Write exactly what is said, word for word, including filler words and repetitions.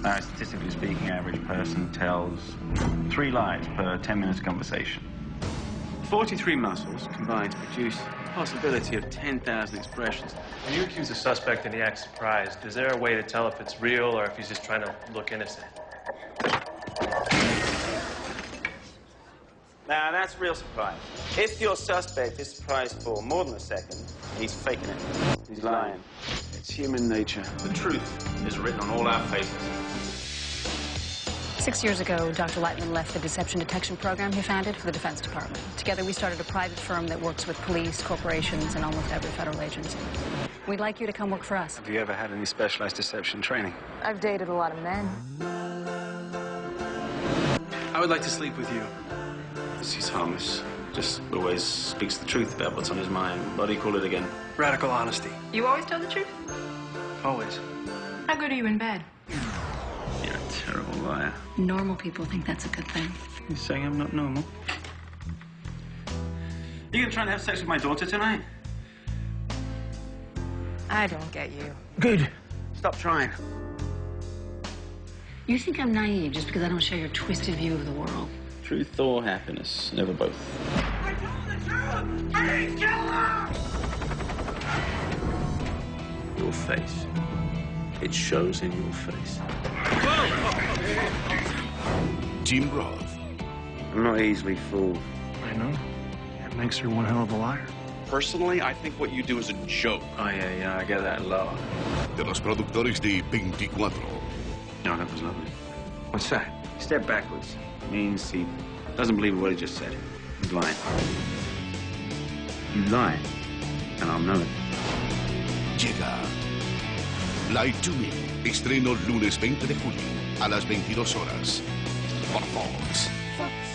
Uh, statistically speaking, average person tells three lies per ten minutes conversation. forty-three muscles combine to produce the possibility of ten thousand expressions. When you accuse a suspect and he acts surprised, is there a way to tell if it's real or if he's just trying to look innocent? Now, that's real surprise. If your suspect is surprised for more than a second, he's faking it. He's lying. It's human nature. The truth is written on all our faces. Six years ago, Doctor Lightman left the deception detection program he founded for the Defense Department. Together, we started a private firm that works with police, corporations, and almost every federal agency. We'd like you to come work for us. Have you ever had any specialized deception training? I've dated a lot of men. I would like to sleep with you. He's harmless. Just always speaks the truth about what's on his mind. What do you call it again? Radical honesty. You always tell the truth? Always. How good are you in bed? You're a terrible liar. Normal people think that's a good thing. You're saying I'm not normal? You gonna try and have sex with my daughter tonight? I don't get you. Good. Stop trying. You think I'm naive just because I don't share your twisted view of the world? Truth or happiness, never both. I told the truth! I didn't kill her! Your face. It shows in your face. Tim Roth. I'm not easily fooled. I know. That makes her one hell of a liar. Personally, I think what you do is a joke. Oh, yeah, yeah, I get that a lot. De los productores de veinticuatro. No, that was lovely. What's that? Step backwards. Means he doesn't believe what he just said. He's lying. You lie, and I'll know it. Llega Lie to Me. Estreno lunes veinte de julio a las veintidós horas por Fox. Fox.